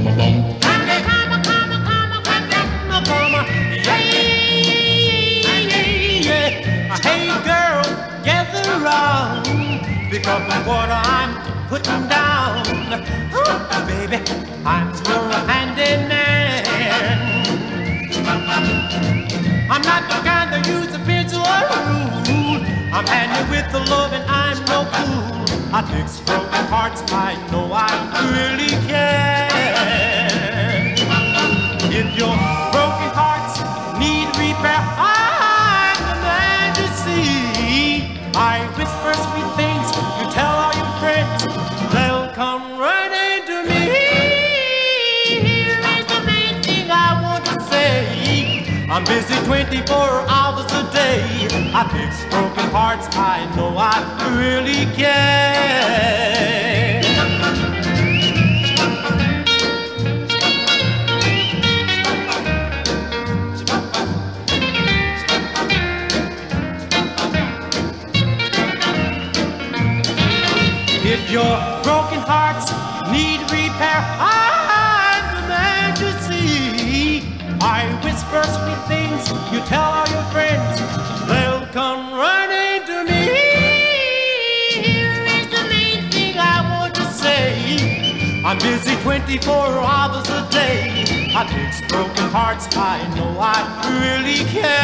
Hey girl, gather round, pick up what I'm putting down. Ooh, baby, I'm your handyman. I'm not the kind that use a pencil or rule. I'm handy with the love and I'm no fool. I fix broken hearts, I know I really can. If your broken hearts need repair, I'm the man to see. I whisper sweet things, you tell all your friends, they'll come running to me. Here is the main thing I want to say. I'm busy 24 hours a day. I fix broken hearts, I know I really can. If your broken hearts need repair, I'm the man to see. I whisper sweet things, you tell all your friends, they'll come running to me. Here is the main thing I want to say. I'm busy 24 hours a day. I fix broken hearts, I know I really can.